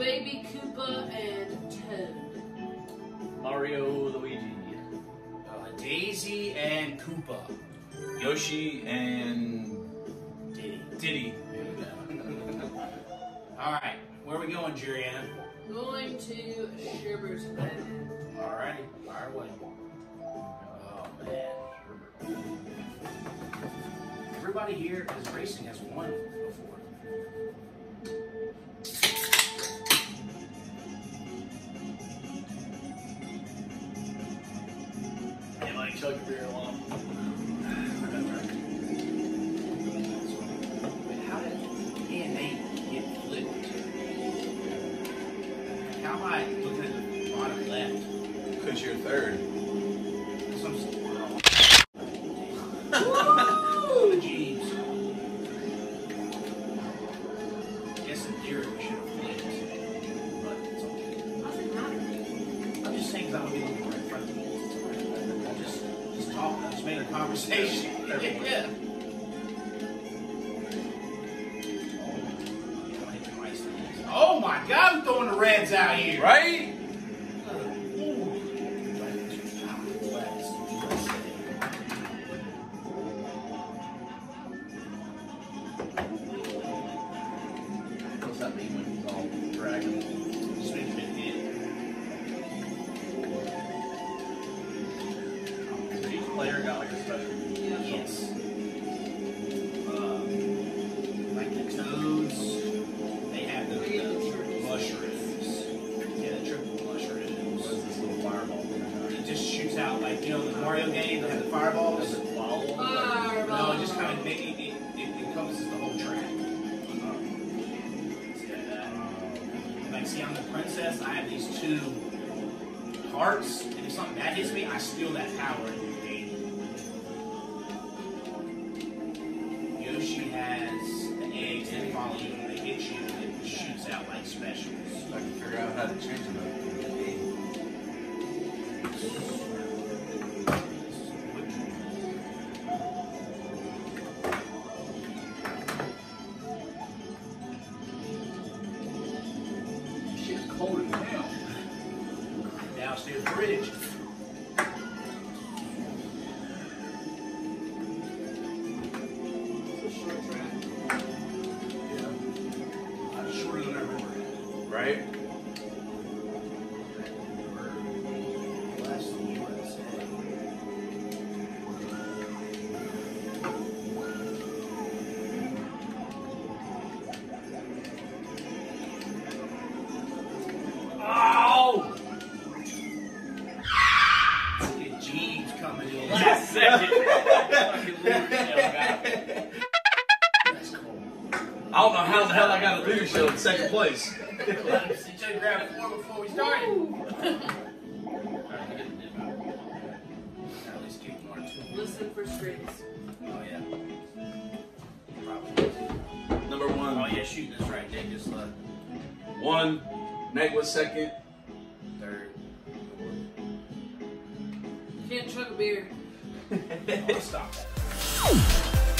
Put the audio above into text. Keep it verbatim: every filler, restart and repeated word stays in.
Baby Koopa and Toad. Mario, Luigi. Uh, Daisy and Koopa. Yoshi and Diddy. Diddy. Alright, where are we going, Juriana? Going to Sherber's Land. Alrighty, fire away. Oh man. Everybody here is racing has won before. Hey, Mike, chug your beer along. Wait, how did A and A get flipped? How am I looking at the bottom left? Because you're third. Some Woo! Jeeves. Guess in theory we should have flipped. But it's okay. How's it matter? I'm just saying because I want to be looking right in front of me. I just, just talking. I just made a conversation. Yeah. Oh my God, I'm throwing the reds out here. Right? What's that mean when he's all dragging? Just make a big hit. Each player got like a special. Yes. Um, like the toads, they have the, the mushrooms. Yeah, the triple mushrooms. What is this little fireball thing? It just shoots out, like, you know, the Mario game, they have the fireballs. Does it follow? Fireball. No, it just kind of, it, it, it encompasses the whole track. See like that? And like, see, I'm the princess, I have these two hearts, and if something bad hits me, I steal that power and you gain it. Yoshi has the eggs that follow you when they hit you, and it shoots out like specials. I can figure out how to change them up. Shit's cold as hell. Downstairs bridge. It's a short track. Yeah. I'm shorter than I remember. Right? Last U S A. Oh! Look at Jeeves coming in. Last second. Fucking Luger Shell got it. That's cool. I don't know how the hell I got a Luger Shell in second place. Let him see each other grab four before we started. At least keep one or two. Listen for strings. Oh yeah. Probably. Number Oh one. yeah, shooting is right. Nick is left. One. Nate was second. Third. You can't chug a beer. Fourth. Oh, stop that.